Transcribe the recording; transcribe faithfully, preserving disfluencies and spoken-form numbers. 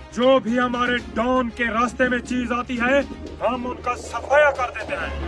जो भी हमारे डॉन के रास्ते में चीज आती है हम उनका सफाया कर देते हैं।